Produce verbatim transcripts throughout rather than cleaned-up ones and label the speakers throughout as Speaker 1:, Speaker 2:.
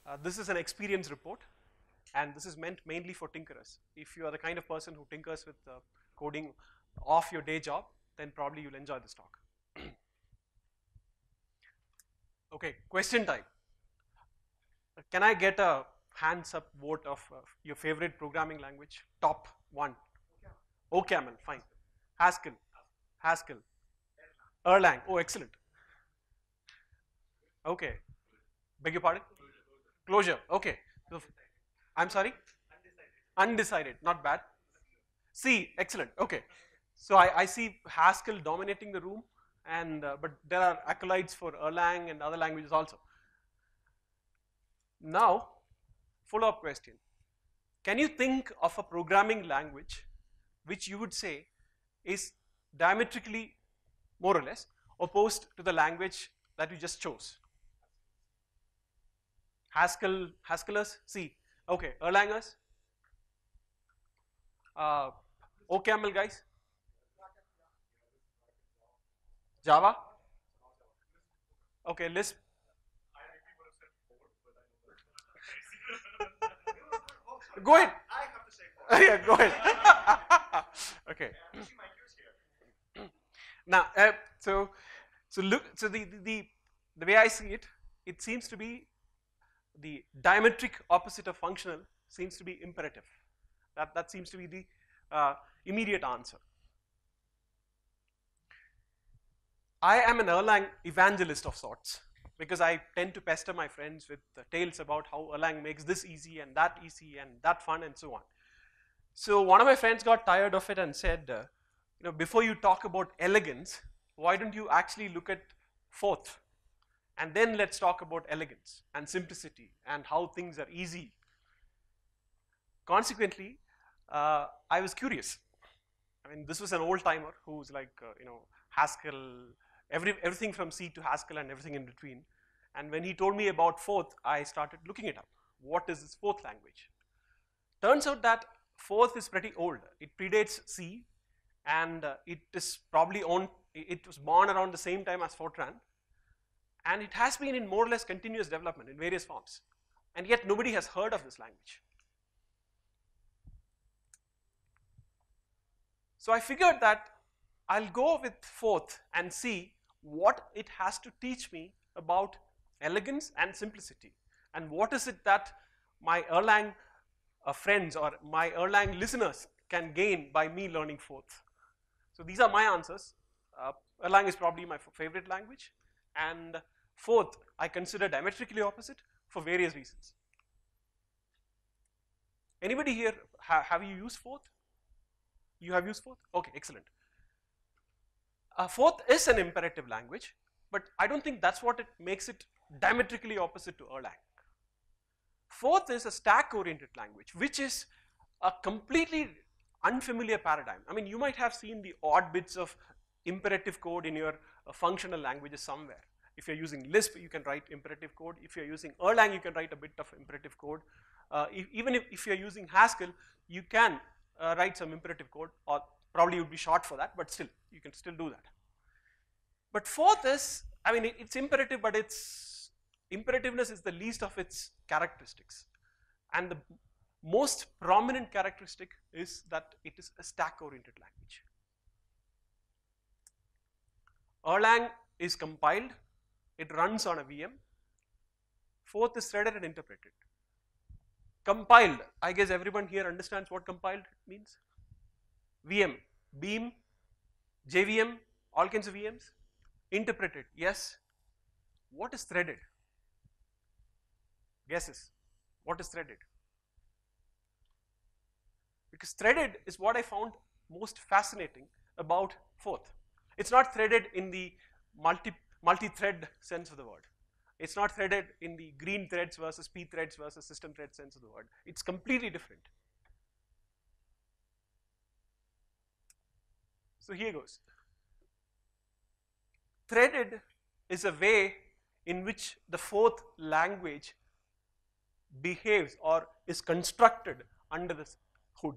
Speaker 1: Uh, this is an experience report, and this is meant mainly for tinkerers. If you are the kind of person who tinkers with uh, coding off your day job, then probably you'll enjoy this talk. Okay, question time. Can I get a hands up vote of uh, your favorite programming language? Top one. OCaml, fine. Haskell, Haskell. Erlang, oh excellent. Okay, beg your pardon? Closure, okay. So, I'm sorry? Undecided. Undecided, not bad. C, excellent, okay. So I, I see Haskell dominating the room, and uh, but there are acolytes for Erlang and other languages also. Now, follow-up question. Can you think of a programming language which you would say is diametrically, more or less, opposed to the language that you just chose? Haskell, Haskellers, C. Okay, Erlangers? Uh, OCaml guys? Java? Okay, Lisp? Go ahead.
Speaker 2: I have to say
Speaker 1: Yeah, go ahead. Okay. Now, uh, so, so look, so the, the, the way I see it, it seems to be the diametric opposite of functional seems to be imperative. That, that seems to be the uh, immediate answer. I am an Erlang evangelist of sorts, because I tend to pester my friends with uh, tales about how Erlang makes this easy and that easy and that fun and so on. So one of my friends got tired of it and said, uh, you know, before you talk about elegance, why don't you actually look at Forth, and then let's talk about elegance and simplicity and how things are easy. Consequently, uh, I was curious. I mean, this was an old timer who's like, uh, you know, Haskell, every, everything from C to Haskell and everything in between. And when he told me about Forth, I started looking it up. What is this Forth language? Turns out that Forth is pretty old. It predates C, and uh, it is probably on, it was born around the same time as Fortran. And it has been in more or less continuous development in various forms. And yet nobody has heard of this language. So I figured that I'll go with Forth and see what it has to teach me about elegance and simplicity. And what is it that my Erlang uh, friends or my Erlang listeners can gain by me learning Forth. So these are my answers. Uh, Erlang is probably my favorite language, and Forth I consider diametrically opposite for various reasons. Anybody here, ha have you used Forth? You have used Forth? Okay, excellent. Uh, Forth is an imperative language, but I don't think that's what it makes it diametrically opposite to Erlang. Forth is a stack-oriented language, which is a completely unfamiliar paradigm. I mean, you might have seen the odd bits of imperative code in your uh, functional languages somewhere. If you're using Lisp, you can write imperative code. If you're using Erlang, you can write a bit of imperative code. Uh, if, even if, if you're using Haskell, you can uh, write some imperative code, or probably it would be short for that, but still, you can still do that. But Forth is, I mean, it, it's imperative, but its imperativeness is the least of its characteristics. And the most prominent characteristic is that it is a stack-oriented language. Erlang is compiled, it runs on a V M. Forth is threaded and interpreted. Compiled, I guess everyone here understands what compiled means. V M, Beam, J V M, all kinds of V Ms. Interpreted, yes. What is threaded? Guesses. What is threaded? Because threaded is what I found most fascinating about Forth. It's not threaded in the multi, multi-thread sense of the word. It's not threaded in the green threads versus p threads versus system thread sense of the word. It's completely different. So here goes. Threaded is a way in which the Forth language behaves or is constructed under the hood.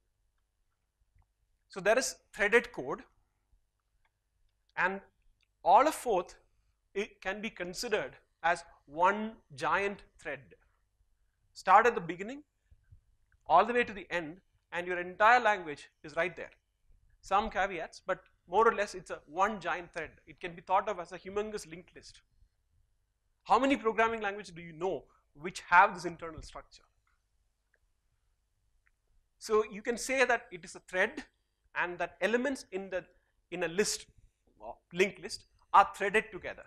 Speaker 1: So there is threaded code, and all of Forth it can be considered as one giant thread. Start at the beginning, all the way to the end, and your entire language is right there. Some caveats, but more or less it's a one giant thread. It can be thought of as a humongous linked list. How many programming languages do you know which have this internal structure? So you can say that it is a thread, and that elements in the in a list, linked list, are threaded together.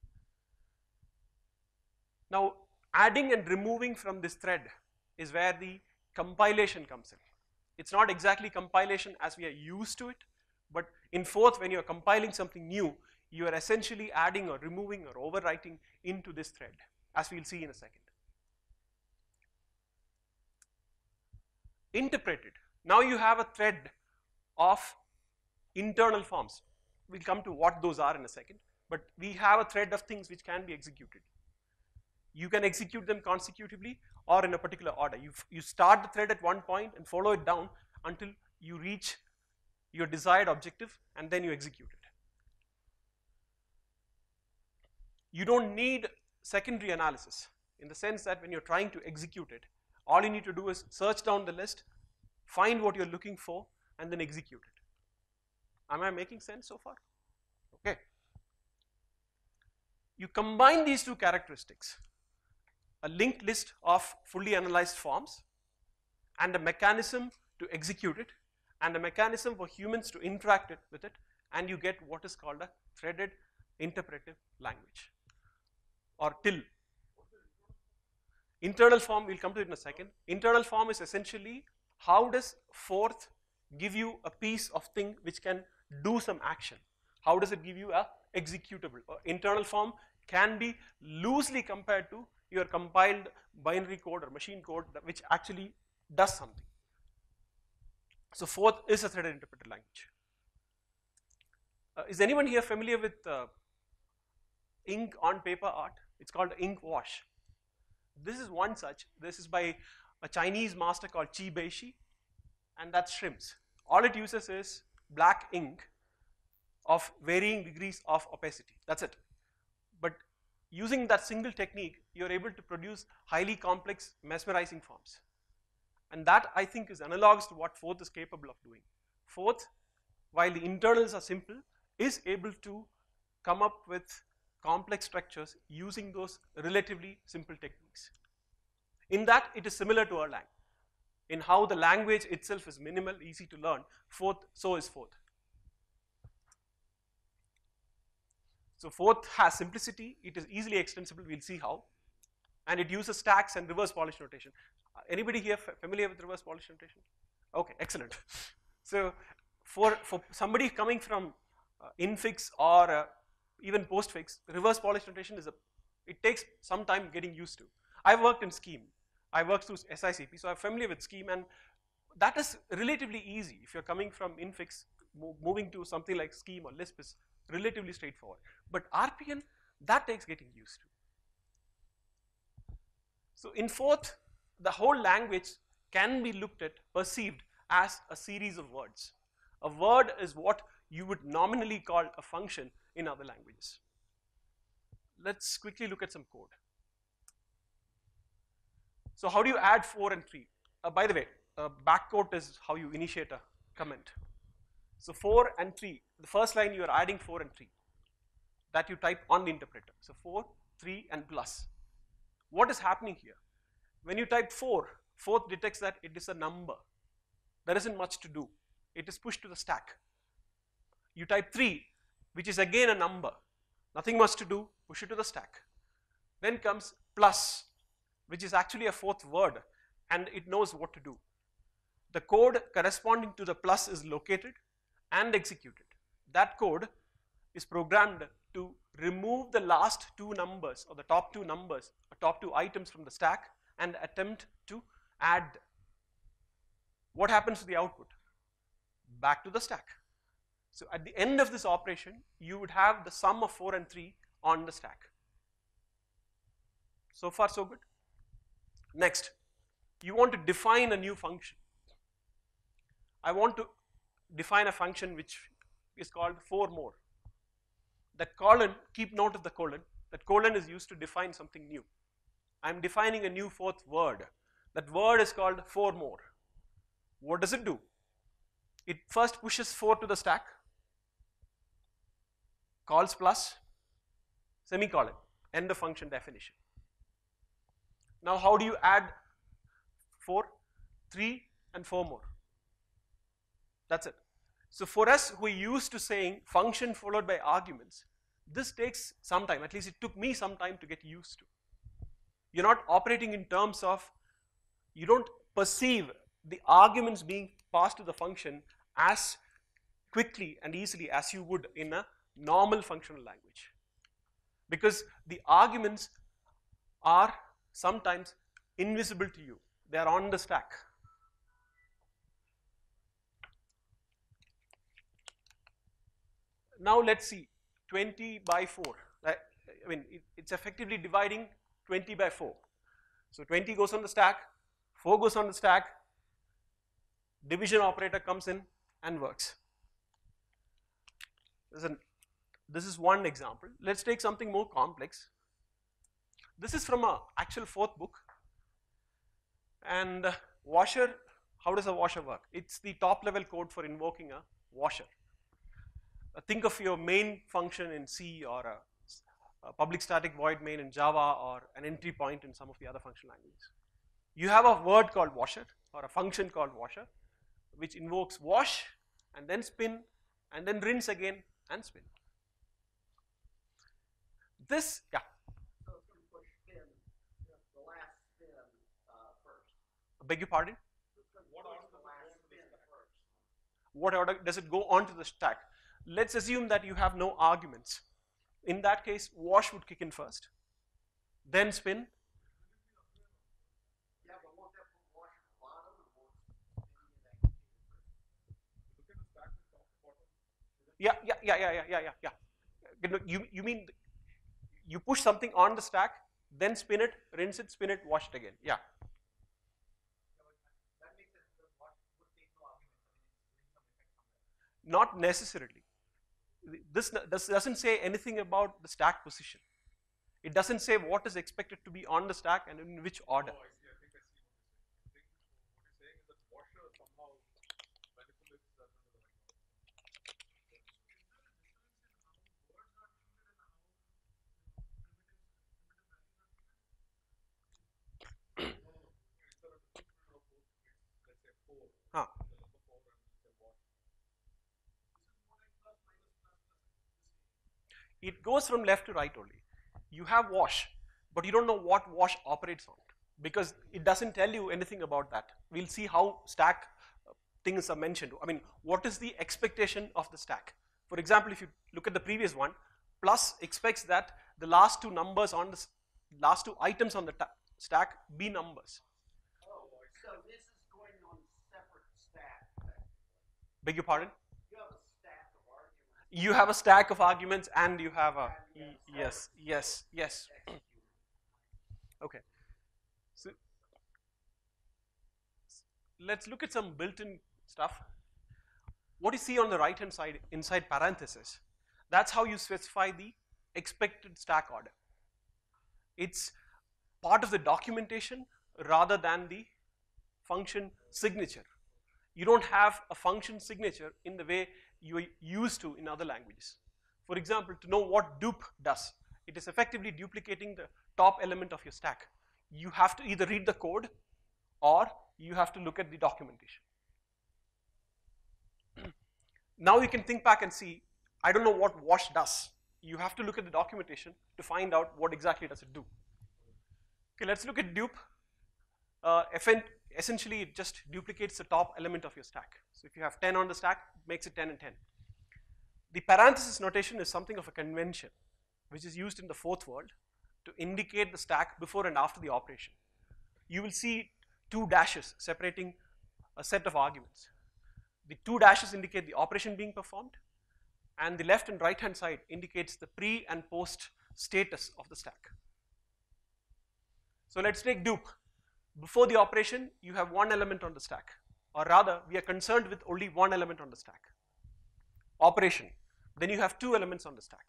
Speaker 1: Now, adding and removing from this thread is where the compilation comes in. It's not exactly compilation as we are used to it, but in Forth, when you are compiling something new, you are essentially adding or removing or overwriting into this thread, as we'll see in a second. Interpreted. Now you have a thread of internal forms. We'll come to what those are in a second, but we have a thread of things which can be executed. You can execute them consecutively or in a particular order. You, you start the thread at one point and follow it down until you reach your desired objective, and then you execute it. You don't need secondary analysis in the sense that when you're trying to execute it, all you need to do is search down the list, find what you're looking for, and then execute it. Am I making sense so far? Okay. You combine these two characteristics, a linked list of fully analyzed forms, and a mechanism to execute it, and a mechanism for humans to interact it, with it, and you get what is called a threaded interpretive language, or T I L. Internal form, we'll come to it in a second. Internal form is essentially how does Forth give you a piece of thing which can do some action? How does it give you a executable? Uh, internal form can be loosely compared to your compiled binary code or machine code that which actually does something. So Forth is a threaded interpreted language. Uh, is anyone here familiar with uh, ink on paper art? It's called ink wash. This is one such. This is by a Chinese master called Qi Beishi, and that's shrimps. All it uses is black ink of varying degrees of opacity. That's it. But using that single technique, you're able to produce highly complex, mesmerizing forms. And that, I think, is analogous to what Forth is capable of doing. Forth, while the internals are simple, is able to come up with complex structures using those relatively simple techniques. In that, it is similar to Erlang. In how the language itself is minimal, easy to learn, Forth, so is Forth. So Forth has simplicity, it is easily extensible, we'll see how, and it uses stacks and reverse polish notation. Uh, anybody here familiar with reverse polish notation? Okay, excellent. So for, for somebody coming from uh, infix or uh, even postfix, reverse polish notation is a, it takes some time getting used to. I've worked in Scheme, I worked through S I C P, so I'm familiar with Scheme, and that is relatively easy. If you're coming from infix, moving to something like Scheme or Lisp is relatively straightforward. But R P N, that takes getting used to. So in Forth, the whole language can be looked at, perceived as a series of words. A word is what you would nominally call a function in other languages. Let's quickly look at some code. So how do you add four and three? Uh, by the way, uh, backquote is how you initiate a comment. So four and three, the first line you are adding four and three that you type on the interpreter. So four, three, and plus. What is happening here? When you type four, Forth detects that it is a number. There isn't much to do. It is pushed to the stack. You type three, which is again a number. Nothing much to do, push it to the stack. Then comes plus, which is actually a fourth word, and it knows what to do. The code corresponding to the plus is located and executed. That code is programmed to remove the last two numbers or the top two numbers, or top two items from the stack and attempt to add. What happens to the output? Back to the stack. So at the end of this operation, you would have the sum of four and three on the stack. So far so good. Next, you want to define a new function. I want to define a function which is called four more. That colon, keep note of the colon, that colon is used to define something new. I'm defining a new fourth word. That word is called four more. What does it do? It first pushes four to the stack, calls plus, semicolon, end of function definition. Now how do you add four? three and four more. That's it. So for us who are used to saying function followed by arguments, this takes some time, at least it took me some time to get used to. You're not operating in terms of, you don't perceive the arguments being passed to the function as quickly and easily as you would in a normal functional language. Because the arguments are sometimes invisible to you. They are on the stack. Now let's see, twenty by four. I mean, it, it's effectively dividing twenty by four. So twenty goes on the stack, four goes on the stack, division operator comes in and works. An, this is one example. Let's take something more complex. This is from an actual Forth book. And uh, washer, how does a washer work? It's the top level code for invoking a washer. Uh, think of your main function in C or a, a public static void main in Java or an entry point in some of the other functional languages. You have a word called washer or a function called washer which invokes wash and then spin and then rinse again and spin. This, yeah.
Speaker 2: So it's going to push spin, the last spin uh, first.
Speaker 1: Beg your pardon?
Speaker 2: What order the last spin first?
Speaker 1: What order does it go onto the stack? Let's assume that you have no arguments. In that case, wash would kick in first, then spin.
Speaker 2: Yeah, but won't that put wash at the bottom or won't spin in that
Speaker 1: Yeah, yeah, yeah, yeah, yeah, yeah, yeah, yeah. You, you mean you push something on the stack, then spin it, rinse it, spin it, wash it again. Yeah.
Speaker 2: That makes sense because wash would take no arguments. I mean, it's doing some effect from that.
Speaker 1: Not necessarily. This, this doesn't say anything about the stack position. It doesn't say what is expected to be on the stack and in which order.
Speaker 3: Oh, I see. I think I see what you're saying. I think what you're saying is that washer somehow manipulates that into the right.
Speaker 1: Huh. It goes from left to right only. You have wash, but you don't know what wash operates on because it doesn't tell you anything about that. We'll see how stack things are mentioned. I mean, what is the expectation of the stack? For example, if you look at the previous one, plus expects that the last two numbers on the last two items on the stack be numbers.
Speaker 2: Oh, so this is going on separate stack.
Speaker 1: Beg your pardon?
Speaker 2: You have a stack of arguments.
Speaker 1: You have a stack of arguments and you have a, yes, yes, yes. Okay. So let's look at some built-in stuff. What you see on the right hand side inside parentheses, that's how you specify the expected stack order. It's part of the documentation rather than the function signature. You don't have a function signature in the way you are used to in other languages. For example, to know what dupe does, it is effectively duplicating the top element of your stack. You have to either read the code or you have to look at the documentation. Now you can think back and see, I don't know what wash does. You have to look at the documentation to find out what exactly does it do. Okay, let's look at dupe. Uh, essentially, it just duplicates the top element of your stack. So if you have ten on the stack, it makes it ten and ten. The parenthesis notation is something of a convention, which is used in the Forth world to indicate the stack before and after the operation. You will see two dashes separating a set of arguments. The two dashes indicate the operation being performed, and the left and right hand side indicates the pre and post status of the stack. So let's take dupe. Before the operation, you have one element on the stack, or rather, we are concerned with only one element on the stack. Operation, then you have two elements on the stack.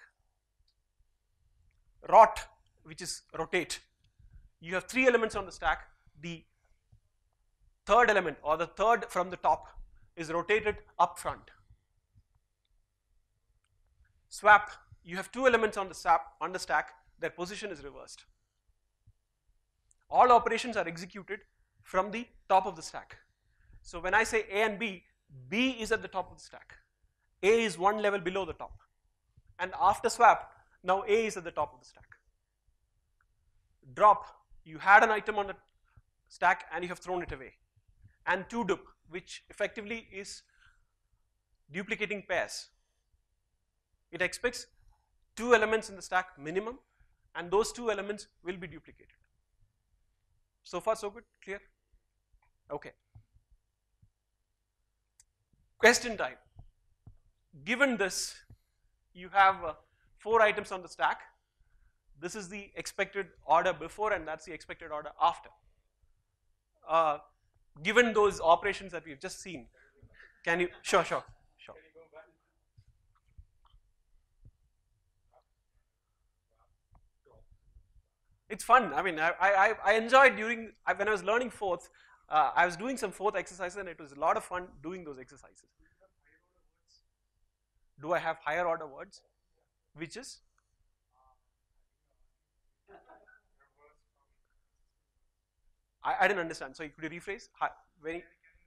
Speaker 1: Rot, which is rotate, you have three elements on the stack. The third element or the third from the top is rotated up front. Swap, you have two elements on the swap on the stack, their position is reversed. All operations are executed from the top of the stack. So when I say A and B, B is at the top of the stack. A is one level below the top. And after swap, now A is at the top of the stack. Drop, you had an item on the stack and you have thrown it away. And two dup, which effectively is duplicating pairs. It expects two elements in the stack minimum, and those two elements will be duplicated. So far so good, clear? Okay. Question time. Given this, you have uh, four items on the stack. This is the expected order before and that's the expected order after. Uh, given those operations that we've just seen, can you, sure, sure, sure. It's fun. I mean, I, I, I enjoyed during, when I was learning Forth, uh, I was doing some Forth exercises and it was a lot of fun doing those exercises. Do I have higher order words? Which is? I, I didn't understand. So could you rephrase? Hi, very.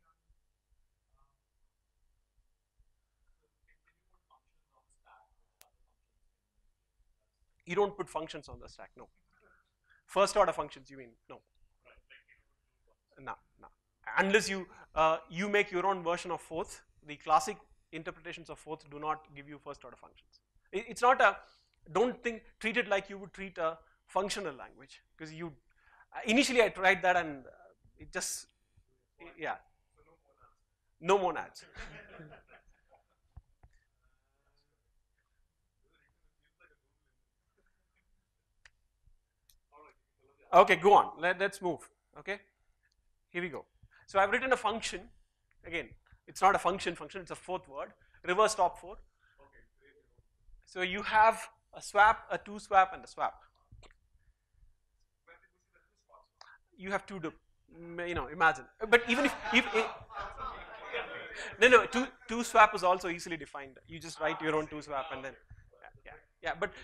Speaker 1: You don't put functions on the stack, no. First order functions, you mean? No. No, no. Unless you uh, you make your own version of Forth, the classic interpretations of Forth do not give you first order functions. It, it's not a, don't think, treat it like you would treat a functional language, because you, uh, initially I tried that and uh, it just, yeah. No monads. Okay, go on. Let, let's move. Okay, here we go. So I've written a function. Again, it's not a function function, it's a fourth word. Reverse top four. So you have a swap, a two swap, and a swap. You have two, you know, imagine. But even if, if it, no, no, two, two swap is also easily defined. You just write your own two swap and then, yeah, yeah, yeah but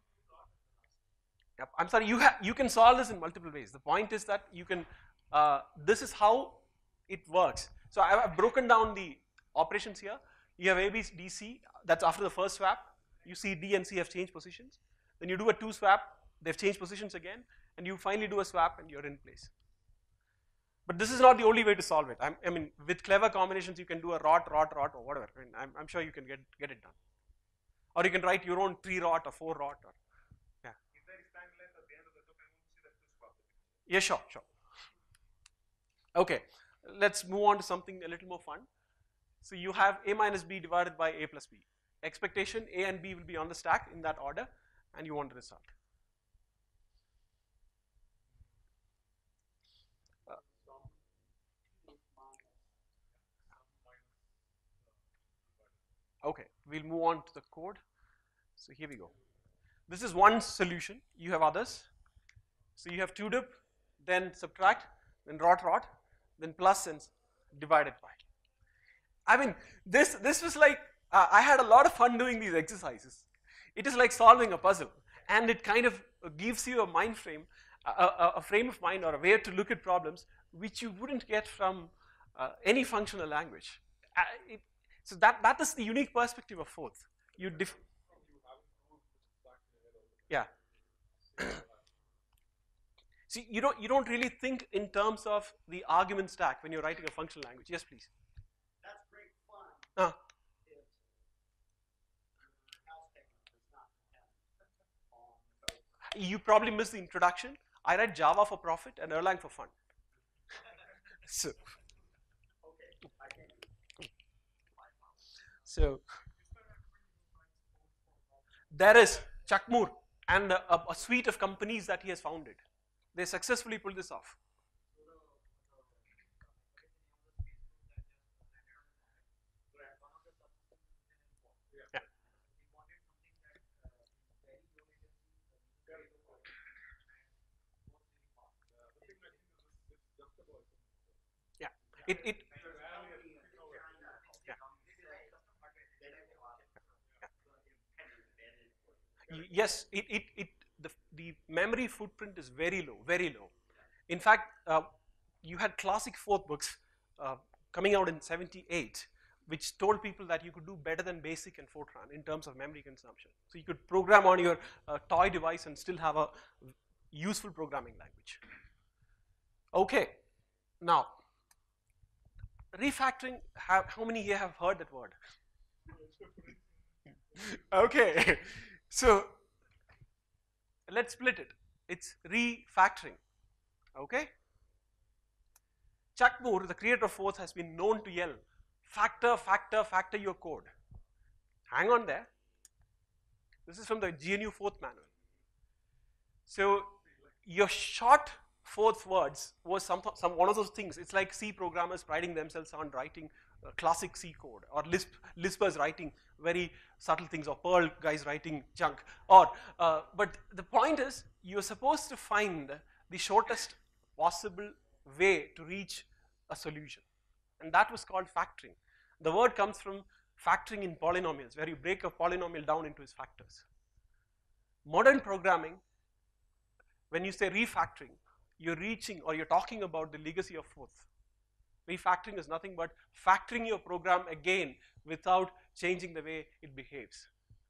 Speaker 1: I'm sorry, you, you can solve this in multiple ways. The point is that you can, uh, this is how it works. So I have broken down the operations here. You have A, B, D, C, that's after the first swap. You see D and C have changed positions. Then you do a two swap, they've changed positions again, and you finally do a swap and you're in place. But this is not the only way to solve it. I'm, I mean, with clever combinations, you can do a rot, rot, rot, or whatever. I mean, I'm, I'm sure you can get, get it done. Or you can write your own three rot or four rot. Or, yeah.
Speaker 3: If there is time left at the end of the token, we see that two swap.
Speaker 1: Yeah, sure, sure. Okay, let's move on to something a little more fun. So you have A minus B divided by A plus B. Expectation A and B will be on the stack in that order, and you want the result. Uh, okay, we'll move on to the code. So here we go. This is one solution. You have others. So you have two dip, then subtract, then rot rot, then plus and divided by. I mean, this this was like, uh, I had a lot of fun doing these exercises. It is like solving a puzzle, and it kind of gives you a mind frame, a, a, a frame of mind or a way to look at problems which you wouldn't get from uh, any functional language. Uh, it, so that, that is the unique perspective of Forth. You dif yeah. See, you don't, you don't really think in terms of the argument stack when you're writing a functional language. Yes, please.
Speaker 2: That's great fun.
Speaker 1: Uh.
Speaker 2: If your house statement does not depend on the code.
Speaker 1: You probably missed the introduction. I write Java for profit and Erlang for fun. So.
Speaker 2: Okay, I can.
Speaker 1: So. There is Chuck Moore and a, a suite of companies that he has founded. They successfully pulled this off. Yeah. Yeah. It, it, yeah. Y- Yes, it, it, it the, the memory footprint is very low, very low. In fact, uh, you had classic Forth books uh, coming out in seventy-eight, which told people that you could do better than BASIC and Fortran in terms of memory consumption. So you could program on your uh, toy device and still have a useful programming language. Okay, now refactoring. Have, how many here have heard that word? Okay, so let's split it. It's refactoring. Okay. Chuck Moore, the creator of Forth, has been known to yell, "Factor, factor, factor your code." Hang on there. This is from the G N U Forth manual. So your short Forth words was some, some one of those things. It's like C programmers priding themselves on writing uh, classic C code, or Lisp Lispers writing very subtle things, or Perl guys writing junk. Or uh, but the point is, you're supposed to find the shortest possible way to reach a solution, and that was called factoring. The word comes from factoring in polynomials, where you break a polynomial down into its factors. Modern programming, when you say refactoring, you're reaching, or you're talking about the legacy of Forth. Refactoring is nothing but factoring your program again without changing the way it behaves.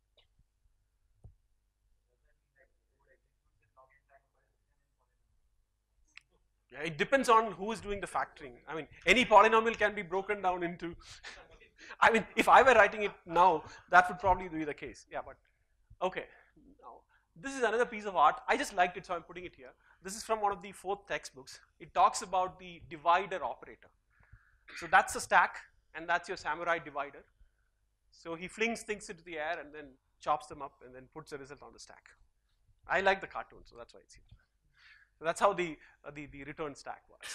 Speaker 1: Yeah, it depends on who is doing the factoring. I mean, any polynomial can be broken down into. I mean, if I were writing it now, that would probably be the case. Yeah, but okay. Now, this is another piece of art. I just liked it, so I'm putting it here. This is from one of the Forth textbooks. It talks about the divider operator. So that's a stack, and that's your samurai divider. So he flings things into the air and then chops them up and then puts the result on the stack. I like the cartoon, so that's why it's here. So that's how the, uh, the, the return stack works.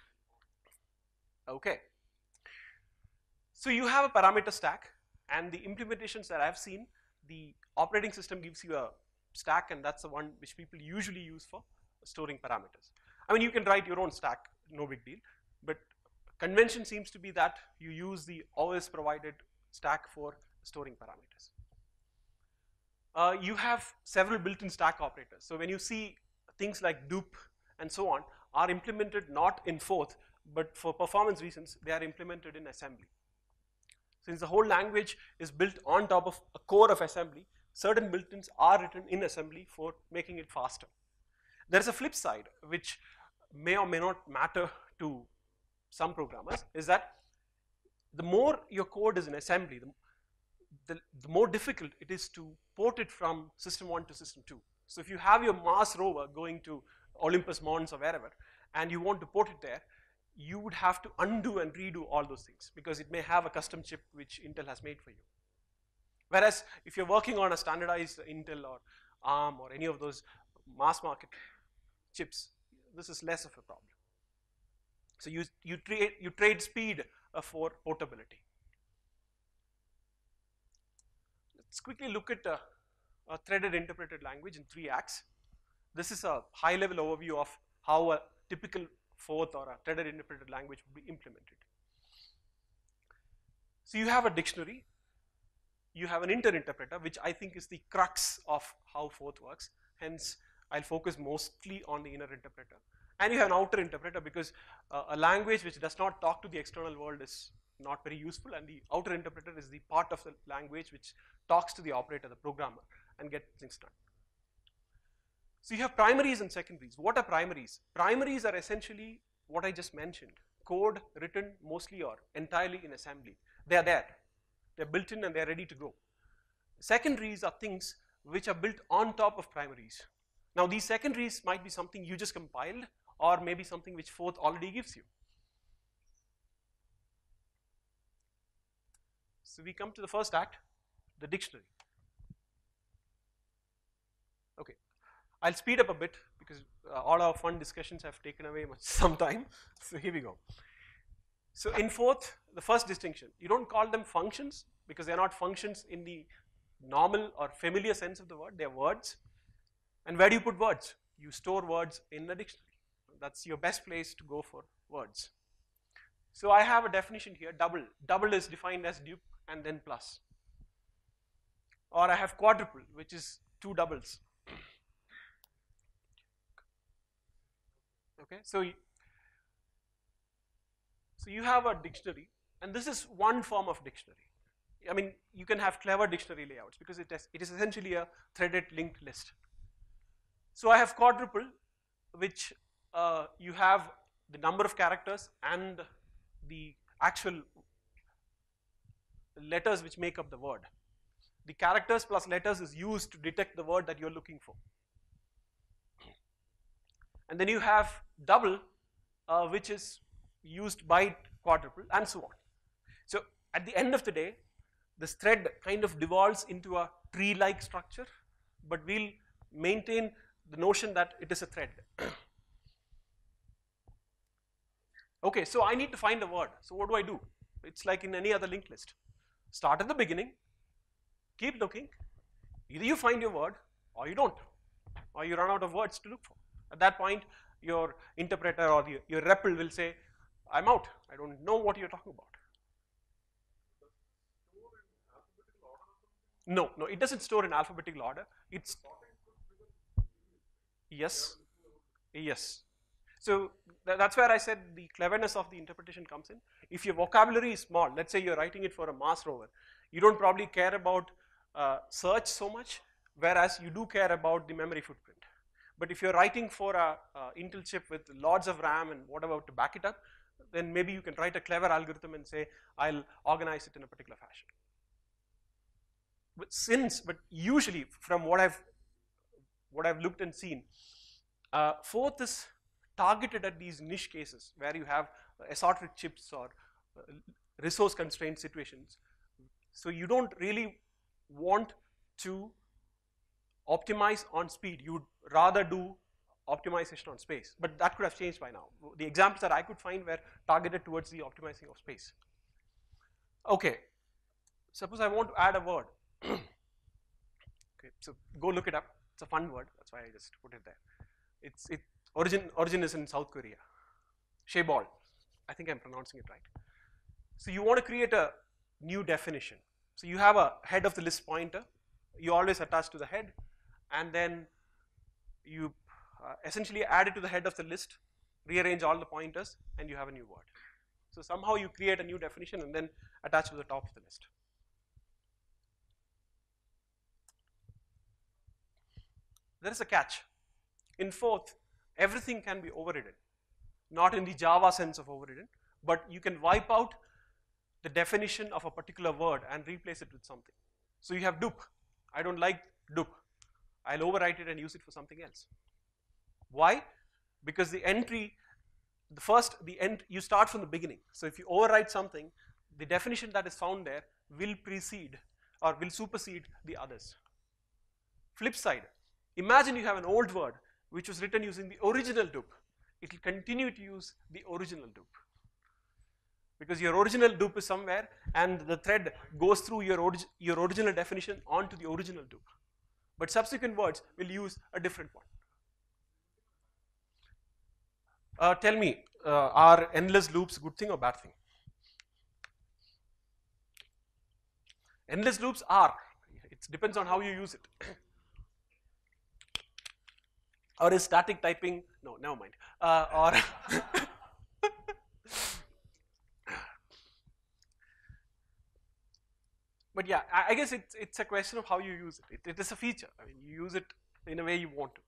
Speaker 1: Okay. So you have a parameter stack, and the implementations that I've seen, the operating system gives you a stack, and that's the one which people usually use for storing parameters. I mean, you can write your own stack, no big deal, but convention seems to be that you use the O S provided stack for storing parameters. Uh, you have several built-in stack operators. So when you see things like dupe and so on are implemented not in Forth, but for performance reasons, they are implemented in assembly. Since the whole language is built on top of a core of assembly, certain built-ins are written in assembly for making it faster. There's a flip side, which may or may not matter to some programmers, is that the more your code is in assembly, the, the, the more difficult it is to port it from system one to system two. So if you have your Mars rover going to Olympus Mons or wherever, and you want to port it there, you would have to undo and redo all those things, because it may have a custom chip which Intel has made for you. Whereas if you're working on a standardized Intel or ARM or any of those mass market chips, this is less of a problem. So you, you, trade, you trade speed uh, for portability. Let's quickly look at uh, a threaded interpreted language in three acts. This is a high level overview of how a typical Forth or a threaded interpreted language would be implemented. So you have a dictionary, you have an inter-interpreter, which I think is the crux of how Forth works. Hence, I'll focus mostly on the inner interpreter. And you have an outer interpreter, because uh, a language which does not talk to the external world is not very useful, and the outer interpreter is the part of the language which talks to the operator, the programmer, and gets things done. So you have primaries and secondaries. What are primaries? Primaries are essentially what I just mentioned, code written mostly or entirely in assembly. They are there, they're built in and they're ready to go. Secondaries are things which are built on top of primaries. Now these secondaries might be something you just compiled, or maybe something which Forth already gives you. So we come to the first act, the dictionary. Okay, I'll speed up a bit because uh, all our fun discussions have taken away much some time. So here we go. So in Forth, the first distinction, you don't call them functions because they're not functions in the normal or familiar sense of the word, they're words. And where do you put words? You store words in the dictionary. That's your best place to go for words. So I have a definition here, double. Double is defined as dupe and then plus. Or I have quadruple, which is two doubles. Okay, so, so you have a dictionary, and this is one form of dictionary. I mean, you can have clever dictionary layouts because it is, it is essentially a threaded linked list. So I have quadruple, which uh, you have the number of characters and the actual letters which make up the word. The characters plus letters is used to detect the word that you're looking for. And then you have double, uh, which is used by quadruple, and so on. So at the end of the day, this thread kind of devolves into a tree-like structure, but we'll maintain the notion that it is a thread. Okay, so I need to find a word. So what do I do? It's like in any other linked list. Start at the beginning, keep looking. Either you find your word or you don't, or you run out of words to look for. At that point, your interpreter or your, your R E P L will say, I'm out. I don't know what you're talking about. No, no, it doesn't store in alphabetical order. It's yes, yes. So th that's where I said the cleverness of the interpretation comes in. If your vocabulary is small, let's say you're writing it for a Mars rover, you don't probably care about uh, search so much, whereas you do care about the memory footprint. But if you're writing for a, a Intel chip with lots of RAM and whatever to back it up, then maybe you can write a clever algorithm and say, I'll organize it in a particular fashion. But since, but usually from what I've, what I've looked and seen, uh, Forth is targeted at these niche cases where you have assorted chips or uh, resource constrained situations. So you don't really want to optimize on speed, you would rather do optimization on space, but that could have changed by now. The examples that I could find were targeted towards the optimizing of space. Okay, suppose I want to add a word. Okay, so go look it up. It's a fun word, that's why I just put it there. It's it origin origin is in South Korea. Shaebol, I think I'm pronouncing it right. So you want to create a new definition. So you have a head of the list pointer. You always attach to the head, and then you uh, essentially add it to the head of the list, rearrange all the pointers, and you have a new word. So somehow you create a new definition and then attach to the top of the list. There is a catch. In Forth, everything can be overridden, not in the Java sense of overridden, but you can wipe out the definition of a particular word and replace it with something. So you have dupe. I don't like dupe. I'll overwrite it and use it for something else. Why? Because the entry, the first, the end, you start from the beginning. So if you overwrite something, the definition that is found there will precede or will supersede the others. Flip side, imagine you have an old word which was written using the original dupe. It will continue to use the original dupe, because your original dupe is somewhere and the thread goes through your, orig your original definition onto the original dupe. But subsequent words will use a different one. Uh, tell me, uh, are endless loops a good thing or bad thing? Endless loops are. It depends on how you use it. Or is static typing, no, never mind. Uh, or But yeah, I guess it's, it's a question of how you use it. it. It is a feature. I mean, you use it in a way you want to.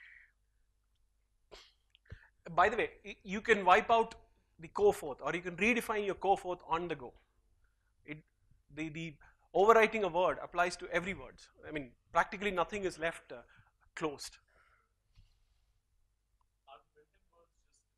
Speaker 1: By the way, you can wipe out the co-Forth, or you can redefine your co-Forth on the go. It, the, the overwriting a word applies to every word. I mean, practically nothing is left uh, closed.
Speaker 3: Are built-in words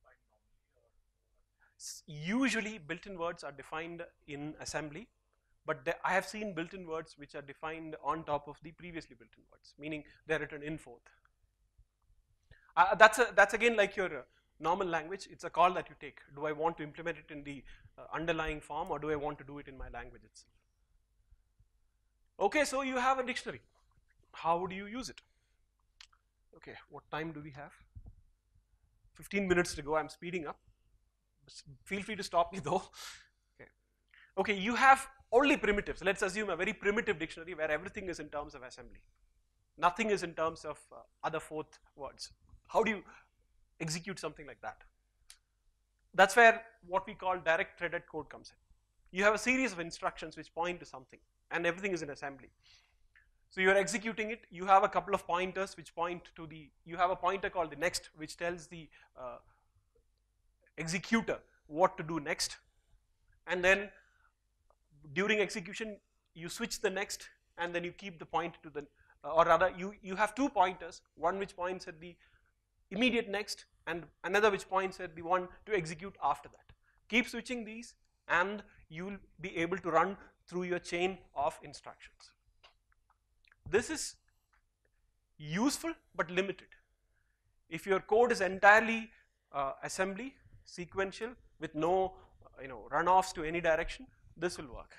Speaker 3: just defined normally, or?
Speaker 1: Usually, built-in words are defined in assembly. But I have seen built-in words which are defined on top of the previously built-in words, meaning they're written in Forth. Uh, that's, a, that's again like your uh, normal language. It's a call that you take. Do I want to implement it in the uh, underlying form, or do I want to do it in my language itself? Okay, so you have a dictionary. How do you use it? Okay, what time do we have? fifteen minutes to go. I'm speeding up. feel free to stop me though. Okay. Okay, you have only primitives. Let's assume a very primitive dictionary where everything is in terms of assembly. Nothing is in terms of uh, other fourth words. How do you execute something like that? That's where what we call direct threaded code comes in. You have a series of instructions which point to something, and everything is in assembly. So you're executing it, you have a couple of pointers which point to the, you have a pointer called the next which tells the uh, executor what to do next, and then during execution you switch the next and then you keep the point to the, uh, or rather you, you have two pointers, one which points at the immediate next and another which points at the one to execute after that. Keep switching these and you will be able to run through your chain of instructions. This is useful but limited. If your code is entirely uh, assembly, sequential, with no uh, you know, runoffs to any direction, this will work.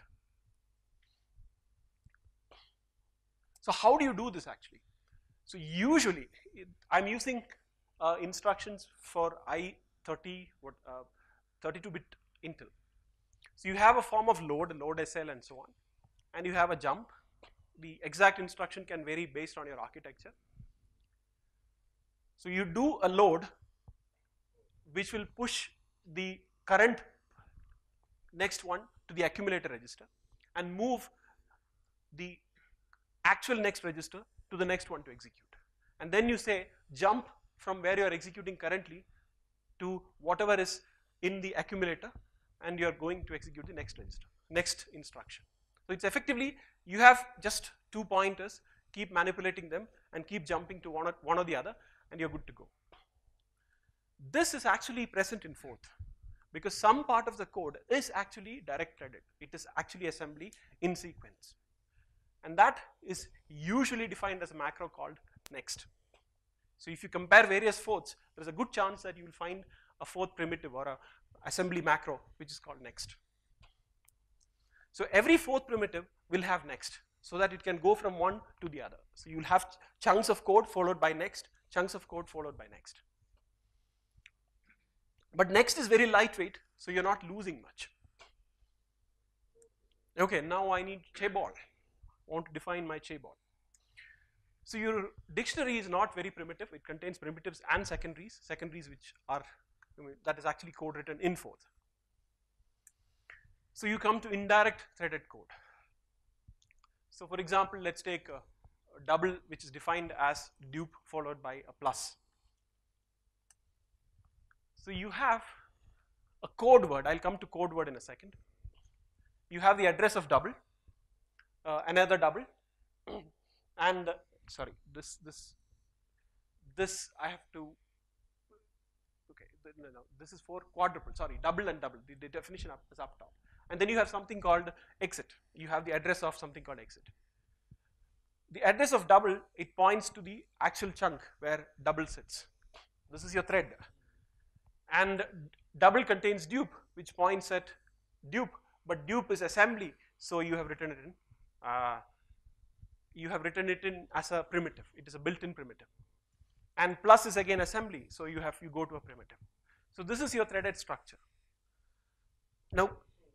Speaker 1: So how do you do this actually? So usually, it, I'm using uh, instructions for i thirty, what, uh, thirty-two bit Intel. So you have a form of load, load S L and so on, and you have a jump. The exact instruction can vary based on your architecture. So you do a load which will push the current next one to the accumulator register and move the actual next register to the next one to execute. And then you say jump from where you are executing currently to whatever is in the accumulator, and you are going to execute the next register, next instruction. So it's effectively, you have just two pointers, keep manipulating them and keep jumping to one or, one or the other, and you're good to go. This is actually present in Forth because some part of the code is actually direct threaded. It is actually assembly in sequence. And that is usually defined as a macro called next. So if you compare various Forths, there's a good chance that you will find a Forth primitive or a assembly macro which is called next. So every Forth primitive will have next so that it can go from one to the other. So you will have chunks of code followed by next, chunks of code followed by next. But next is very lightweight, so you're not losing much. Okay, now I need chaebol. I want to define my chaebol. So your dictionary is not very primitive. It contains primitives and secondaries, secondaries which are, I mean, that is actually code written in Forth. So you come to indirect threaded code. So for example, let's take a, a double which is defined as dupe followed by a plus. So you have a code word, I'll come to code word in a second. You have the address of double, uh, another double, and uh, sorry, this, this, this I have to, okay, no, no, this is for quadruple, sorry, double and double, the, the definition up, is up top. And then you have something called exit. You have the address of something called exit. The address of double, it points to the actual chunk where double sits. This is your thread. And double contains dupe, which points at dupe, but dupe is assembly, so you have written it in, uh, you have written it in as a primitive. It is a built-in primitive. And plus is again assembly, so you have, you go to a primitive. So this is your threaded structure. Now,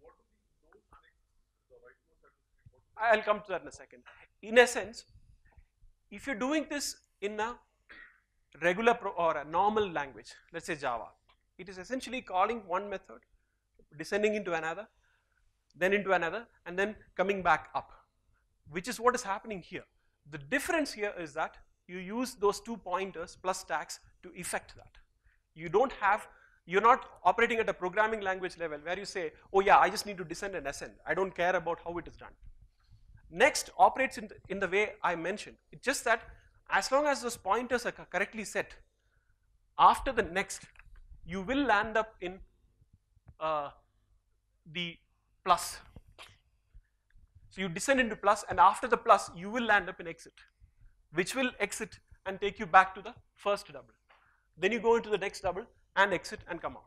Speaker 1: I'll come to that in a second. In essence, if you're doing this in a regular pro or a normal language, let's say Java, it is essentially calling one method, descending into another, then into another, and then coming back up, which is what is happening here. The difference here is that you use those two pointers plus stacks to effect that. You don't have, you're not operating at a programming language level where you say, oh yeah, I just need to descend and ascend. I don't care about how it is done. Next operates in the, in the way I mentioned. It's just that as long as those pointers are correctly set, after the next, you will land up in uh, the plus. So you descend into plus, and after the plus, you will land up in exit, which will exit and take you back to the first double. Then you go into the next double and exit and come out.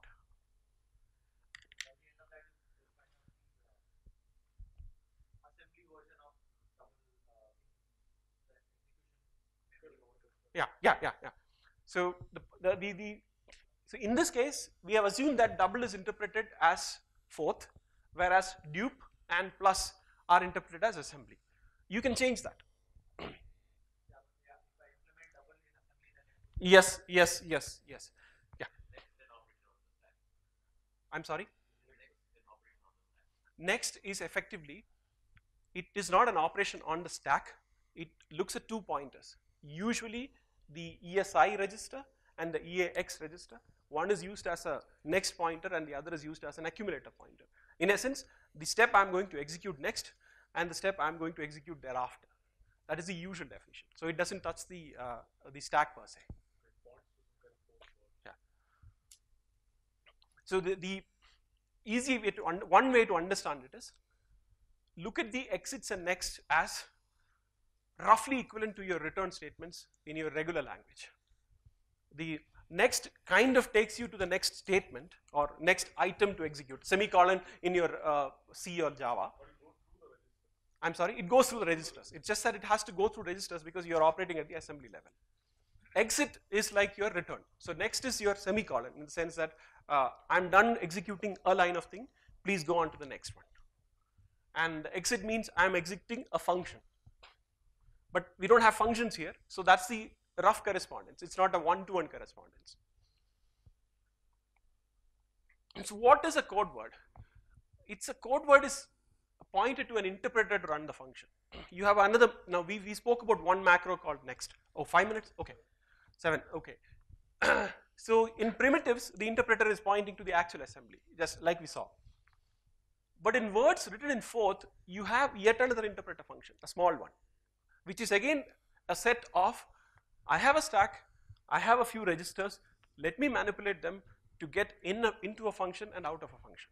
Speaker 1: Yeah, yeah, yeah, yeah. So the, the, the, the So in this case, we have assumed that double is interpreted as fourth, whereas dupe and plus are interpreted as assembly. You can change that.
Speaker 2: Yeah, yeah, if I implement double in assembly, then it will
Speaker 1: Yes, yes, yes, yes. Yeah.
Speaker 2: next then operation on the stack.
Speaker 1: I'm sorry.
Speaker 2: Next then operation on the stack.
Speaker 1: Next is effectively, it is not an operation on the stack. It looks at two pointers. Usually the E S I register and the E A X register. One is used as a next pointer and the other is used as an accumulator pointer. In essence, the step I'm going to execute next and the step I'm going to execute thereafter. That is the usual definition. So it doesn't touch the uh, the stack per se. Yeah. So the, the easy way to one way to understand it is, look at the exits and next as roughly equivalent to your return statements in your regular language. The next kind of takes you to the next statement or next item to execute, semicolon in your uh, C or Java. I'm sorry, it goes through the registers. It's just that it has to go through registers because you're operating at the assembly level. Exit is like your return. So next is your semicolon in the sense that uh, I'm done executing a line of thing, please go on to the next one. And exit means I'm exiting a function. But we don't have functions here, so that's the rough correspondence. It's not a one-to-one correspondence. So what is a code word? It's a code word is pointed to an interpreter to run the function. You have another, now we, we spoke about one macro called next. Oh, five minutes? Okay. Seven, okay. So in primitives, the interpreter is pointing to the actual assembly, just like we saw. But in words written in Forth, you have yet another interpreter function, a small one, which is again a set of, I have a stack, I have a few registers, let me manipulate them to get in a, into a function and out of a function.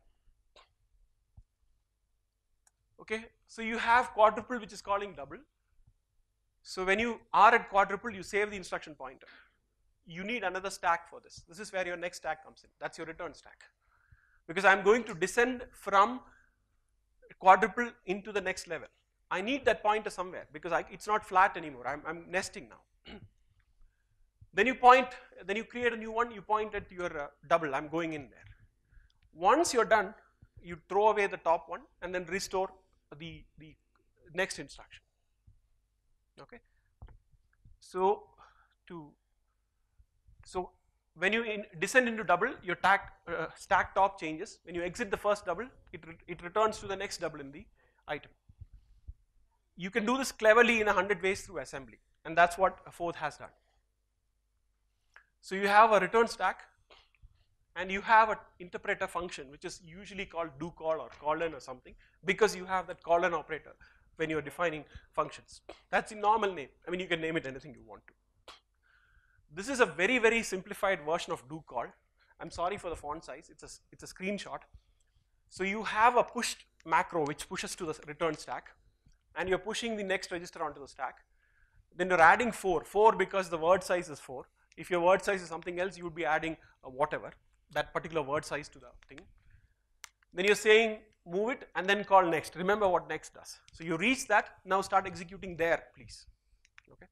Speaker 1: Okay, so you have quadruple which is calling double. So when you are at quadruple, you save the instruction pointer. You need another stack for this. This is where your next stack comes in. That's your return stack. Because I'm going to descend from quadruple into the next level. I need that pointer somewhere because I, it's not flat anymore. I'm, I'm nesting now. Then you point, then you create a new one, you point at your uh, double, I'm going in there. Once you're done, you throw away the top one and then restore the, the next instruction. Okay. So to, so when you in, descend into double, your tack, uh, stack top changes. When you exit the first double, it, re it returns to the next double in the item. You can do this cleverly in a hundred ways through assembly, and that's what Forth has done. So you have a return stack, and you have an interpreter function, which is usually called do call or colon or something, because you have that colon operator when you're defining functions. That's the normal name. I mean, you can name it anything you want to. This is a very, very simplified version of do call. I'm sorry for the font size, it's a, it's a screenshot. So you have a pushed macro which pushes to the return stack, and you're pushing the next register onto the stack. Then you're adding four, four because the word size is four. If your word size is something else, you would be adding uh, whatever, that particular word size to the thing. Then you're saying move it and then call next. Remember what next does. So you reach that, now start executing there, please. Okay.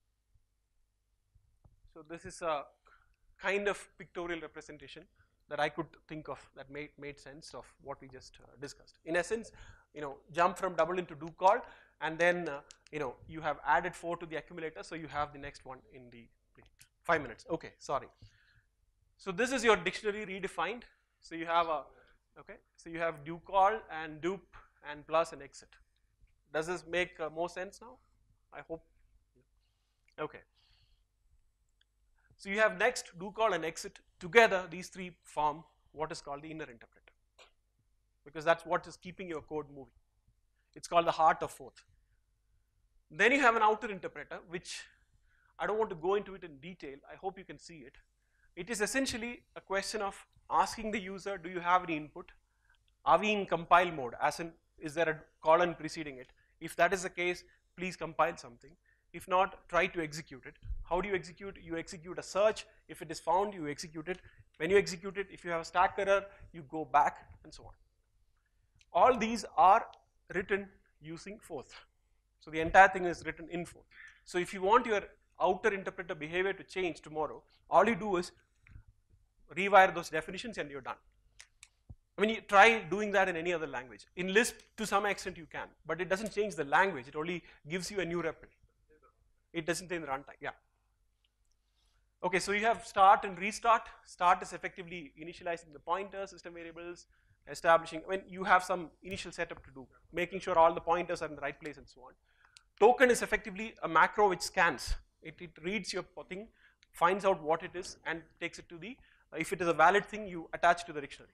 Speaker 1: So this is a kind of pictorial representation that I could think of that made, made sense of what we just uh, discussed. In essence, you know, jump from double into do call, and then uh, you know, you have added four to the accumulator, so you have the next one in the five minutes. Okay, sorry. So this is your dictionary redefined. So you have a, okay, so you have do call and dupe and plus and exit. Does this make uh, more sense now? I hope. Okay. So you have next, do call and exit. Together, these three form what is called the inner interpreter, because that's what is keeping your code moving. It's called the heart of Forth. Then you have an outer interpreter, which I don't want to go into it in detail. I hope you can see it. It is essentially a question of asking the user, do you have any input? Are we in compile mode? As in, is there a colon preceding it? If that is the case, please compile something. If not, try to execute it. How do you execute? You execute a search. If it is found, you execute it. When you execute it, if you have a stack error, you go back and so on. All these are written using Forth. So the entire thing is written in Forth. So if you want your outer interpreter behavior to change tomorrow, all you do is rewire those definitions and you're done. I mean, you try doing that in any other language. In Lisp, to some extent you can, but it doesn't change the language. It only gives you a new R E P L. It doesn't change the runtime. Yeah. Okay, so you have start and restart. Start is effectively initializing the pointer, system variables, establishing, I mean, you have some initial setup to do, making sure all the pointers are in the right place and so on. Token is effectively a macro which scans. It, it reads your thing, finds out what it is, and takes it to the, uh, if it is a valid thing, you attach to the dictionary.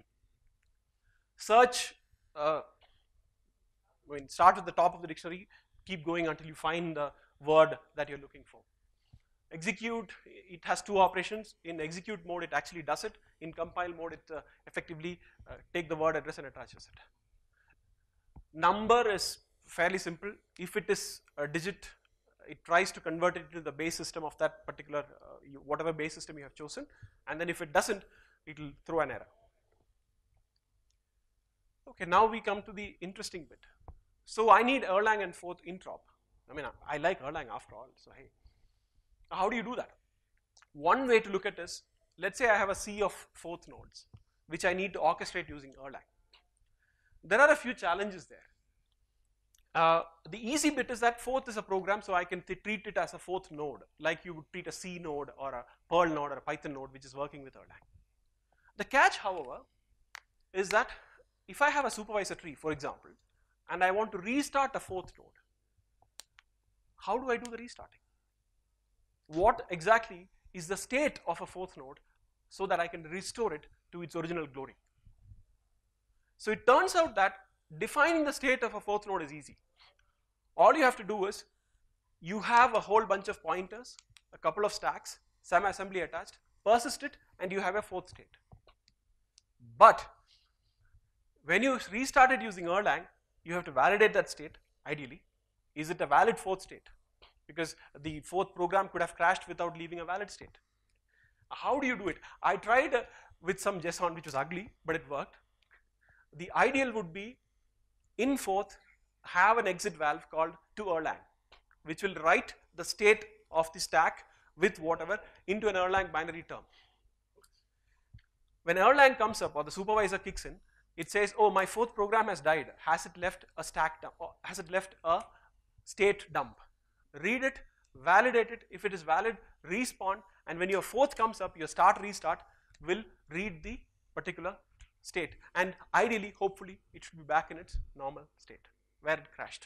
Speaker 1: Search, uh, I mean, start at the top of the dictionary, keep going until you find the word that you're looking for. Execute, it has two operations. In execute mode, it actually does it. In compile mode, it uh, effectively uh, take the word address and attaches it. Number is fairly simple. If it is a digit, it tries to convert it into the base system of that particular, uh, you, whatever base system you have chosen. And then if it doesn't, it will throw an error. Okay, now we come to the interesting bit. So I need Erlang and Forth interop. I mean, I, I like Erlang after all, so hey. How do you do that? One way to look at is, let's say I have a sea of Forth nodes, which I need to orchestrate using Erlang. There are a few challenges there. Uh, the easy bit is that Forth is a program, so I can treat it as a Forth node, like you would treat a C node or a Perl node or a Python node, which is working with Erlang. The catch, however, is that if I have a supervisor tree, for example, and I want to restart a Forth node, how do I do the restarting? What exactly is the state of a Forth node so that I can restore it to its original glory? So it turns out that defining the state of a Forth node is easy. All you have to do is, you have a whole bunch of pointers, a couple of stacks, some assembly attached, persist it, and you have a Forth state. But when you restart it using Erlang, you have to validate that state, ideally. Is it a valid Forth state? Because the Forth program could have crashed without leaving a valid state. How do you do it? I tried uh, with some JSON, which was ugly, but it worked. The ideal would be, in Forth, have an exit valve called to Erlang, which will write the state of the stack with whatever into an Erlang binary term. When Erlang comes up or the supervisor kicks in, it says, oh, my Forth program has died. Has it left a stack dump, or has it left a state dump? Read it, validate it. If it is valid, respawn, and when your Forth comes up, your start restart will read the particular state, and ideally, hopefully, it should be back in its normal state where it crashed.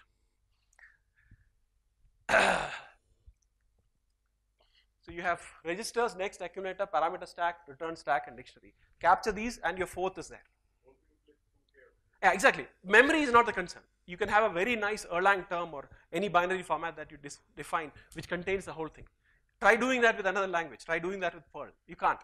Speaker 1: So you have registers, next, accumulator, parameter stack, return stack, and dictionary. Capture these and your Forth is there. Yeah, exactly. Memory is not the concern. You can have a very nice Erlang term or any binary format that you define which contains the whole thing. Try doing that with another language. Try doing that with Perl. You can't.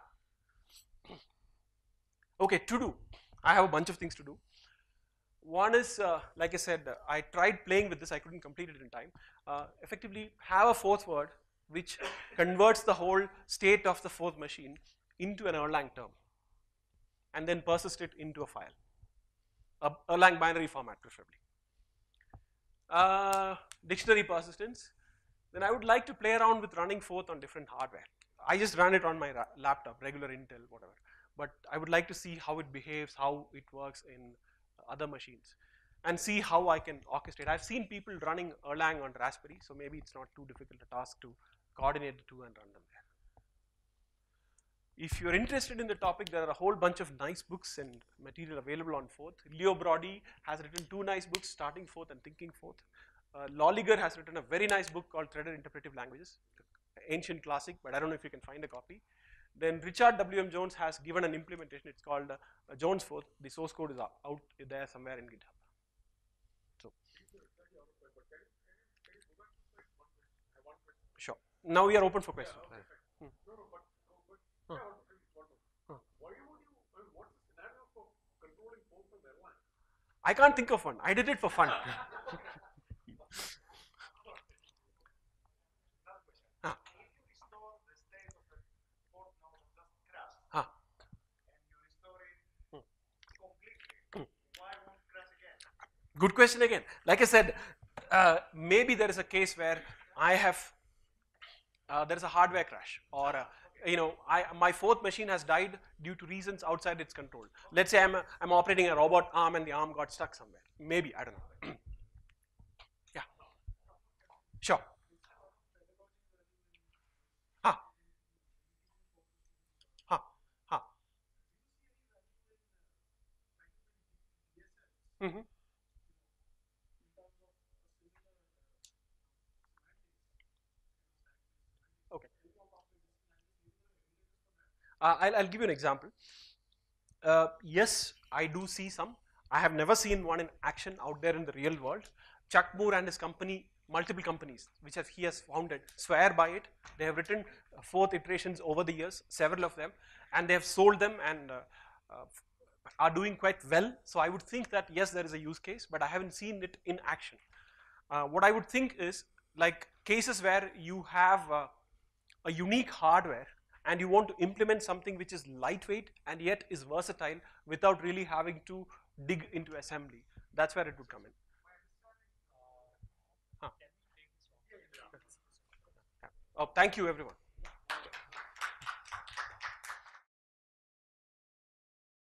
Speaker 1: Okay, to do. I have a bunch of things to do. One is, uh, like I said, uh, I tried playing with this. I couldn't complete it in time. Uh, effectively, have a Forth word which converts the whole state of the Forth machine into an Erlang term, and then persist it into a file, a Erlang binary format preferably. Uh, dictionary persistence. Then I would like to play around with running Forth on different hardware. I just ran it on my laptop, regular Intel, whatever. But I would like to see how it behaves, how it works in other machines, and see how I can orchestrate. I've seen people running Erlang on Raspberry, so maybe it's not too difficult a task to coordinate the two and run them there. If you're interested in the topic, there are a whole bunch of nice books and material available on Forth. Leo Brody has written two nice books, Starting Forth and Thinking Forth. Uh, Lolliger has written a very nice book called Threaded Interpretive Languages, ancient classic, but I don't know if you can find a copy. Then Richard W M Jones has given an implementation. It's called uh, uh, Jones Forth. The source code is out, out there somewhere in GitHub. So, sure. Now we are open for questions.
Speaker 3: Yeah, okay.
Speaker 1: Hmm.
Speaker 3: No, no, but, no, but huh. Yeah, I want to finish one more. Huh. Why would you, I mean, what's the scenario for controlling Forth from Erlang?
Speaker 1: I can't think of one. I did it for fun.
Speaker 2: Another question.
Speaker 1: Huh.
Speaker 2: If you restore the state of the Forth node that just crashed,
Speaker 1: Huh.
Speaker 2: and you restore it
Speaker 1: Hmm.
Speaker 2: completely,
Speaker 1: Hmm.
Speaker 2: why won't it crash again?
Speaker 1: Good question again. Like I said, uh, maybe there is a case where I have, uh, there is a hardware crash, or a, you know, I, my fourth machine has died due to reasons outside its control. Let's say I'm, a, I'm operating a robot arm and the arm got stuck somewhere. Maybe, I don't know. Yeah, sure. Huh, huh, huh. Mm-hmm. Okay. Uh, I'll, I'll give you an example. Uh, yes, I do see some. I have never seen one in action out there in the real world. Chuck Moore and his company, multiple companies which has, he has founded, swear by it. They have written uh, fourth iterations over the years, several of them, and they have sold them and uh, uh, are doing quite well. So I would think that yes, there is a use case, but I haven't seen it in action. Uh, what I would think is like cases where you have uh, a unique hardware and you want to implement something which is lightweight and yet is versatile without really having to dig into assembly. That's where it would come in. Huh. Oh, thank you everyone.